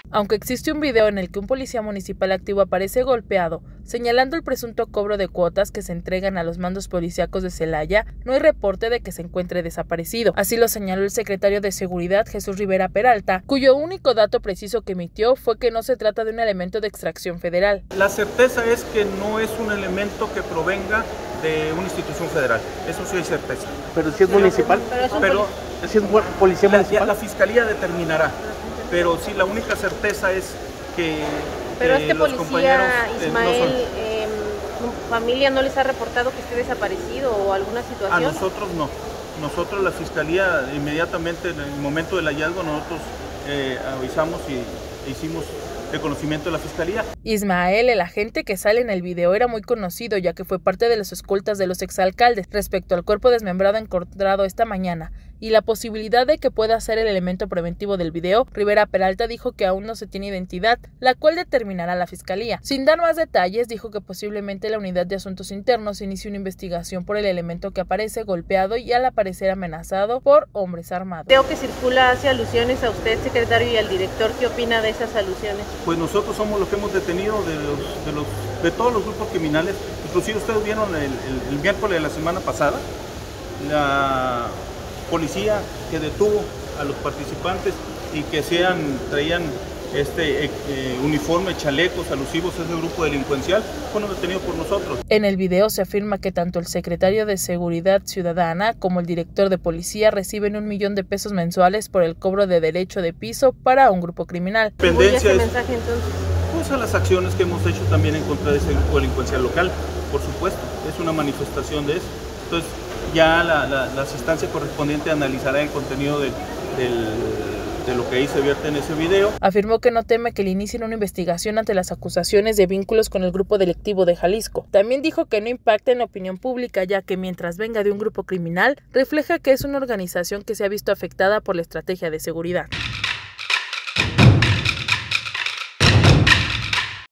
Aunque existe un video en el que un policía municipal activo aparece golpeado, señalando el presunto cobro de cuotas que se entregan a los mandos policíacos de Celaya, no hay reporte de que se encuentre desaparecido. Así lo señaló el secretario de Seguridad, Jesús Rivera Peralta, cuyo único dato preciso que emitió fue que no se trata de un elemento de extracción federal. La certeza es que no es un elemento que provenga de una institución federal, eso sí hay certeza. Pero si es municipal, pero si es policía municipal, la fiscalía determinará, pero sí la única certeza es que pero este los policía Ismael, no familia no les ha reportado que esté desaparecido o alguna situación. A nosotros no, nosotros la fiscalía inmediatamente en el momento del hallazgo nosotros avisamos y hicimos de conocimiento de la fiscalía. Ismael, el agente que sale en el video, era muy conocido ya que fue parte de las escoltas de los exalcaldes. Respecto al cuerpo desmembrado encontrado esta mañana y la posibilidad de que pueda ser el elemento preventivo del video, Rivera Peralta dijo que aún no se tiene identidad, la cual determinará la fiscalía. Sin dar más detalles, dijo que posiblemente la unidad de asuntos internos inicie una investigación por el elemento que aparece golpeado y al aparecer amenazado por hombres armados. Creo que circula hace alusiones a usted, secretario, y al director. ¿Qué opina de esas alusiones? Pues nosotros somos los que hemos detenido de todos los grupos criminales. Inclusive ustedes vieron el miércoles de la semana pasada la policía que detuvo a los participantes y que traían uniforme, chalecos alusivos a ese grupo delincuencial, fueron detenidos por nosotros. En el video se afirma que tanto el secretario de Seguridad Ciudadana como el director de policía reciben $1 millón mensuales por el cobro de derecho de piso para un grupo criminal. ¿Ese mensaje entonces? Pues a las acciones que hemos hecho también en contra de ese grupo delincuencial local, por supuesto, es una manifestación de eso. Entonces ya las instancias correspondientes analizarán el contenido de lo que ahí se vierte en ese video. Afirmó que no teme que le inicien una investigación ante las acusaciones de vínculos con el grupo delictivo de Jalisco. También dijo que no impacta en la opinión pública, ya que mientras venga de un grupo criminal, refleja que es una organización que se ha visto afectada por la estrategia de seguridad.